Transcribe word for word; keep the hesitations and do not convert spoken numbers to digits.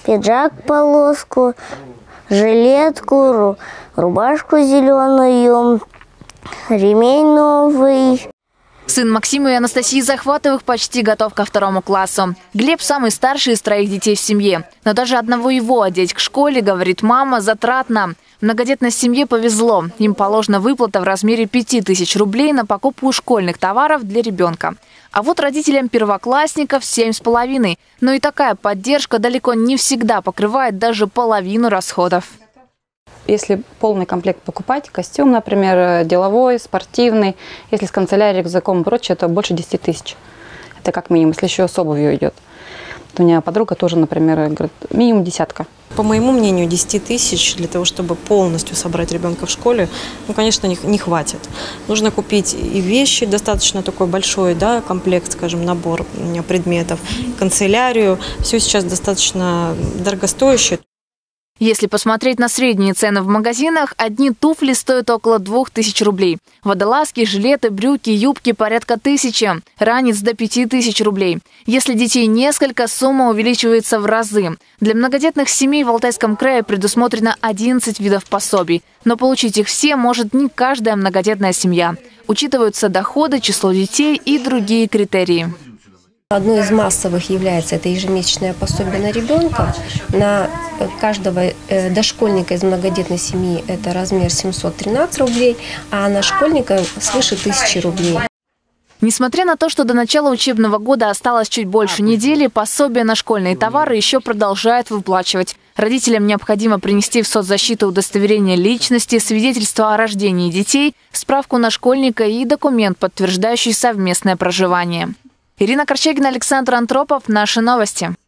пиджак полоску, жилетку, рубашку зеленую, ремень новый. Сын Максима и Анастасии Захватовых почти готов ко второму классу. Глеб самый старший из троих детей в семье. Но даже одного его одеть к школе, говорит мама, затратно. Многодетной семье повезло. Им положена выплата в размере пяти тысяч рублей на покупку школьных товаров для ребенка. А вот родителям первоклассников семь с половиной. Но и такая поддержка далеко не всегда покрывает даже половину расходов. Если полный комплект покупать, костюм, например, деловой, спортивный, если с канцелярией, рюкзаком и прочее, то больше десяти тысяч. Это как минимум, если еще с обувью идет. У меня подруга тоже, например, говорит, минимум десятка. По моему мнению, десяти тысяч для того, чтобы полностью собрать ребенка в школе, ну, конечно, не, не хватит. Нужно купить и вещи, достаточно такой большой, да, комплект, скажем, набор предметов, канцелярию. Все сейчас достаточно дорогостоящее. Если посмотреть на средние цены в магазинах, одни туфли стоят около двух тысяч рублей. Водолазки, жилеты, брюки, юбки порядка тысячи. Ранец до пяти тысяч рублей. Если детей несколько, сумма увеличивается в разы. Для многодетных семей в Алтайском крае предусмотрено одиннадцать видов пособий. Но получить их все может не каждая многодетная семья. Учитываются доходы, число детей и другие критерии. Одной из массовых является это ежемесячное пособие на ребенка. На каждого дошкольника из многодетной семьи это размер семьсот тринадцать рублей, а на школьника свыше тысячи рублей. Несмотря на то, что до начала учебного года осталось чуть больше недели, пособие на школьные товары еще продолжают выплачивать. Родителям необходимо принести в соцзащиту удостоверение личности, свидетельство о рождении детей, справку на школьника и документ, подтверждающий совместное проживание. Ирина Корчагина, Александр Антропов. Наши новости.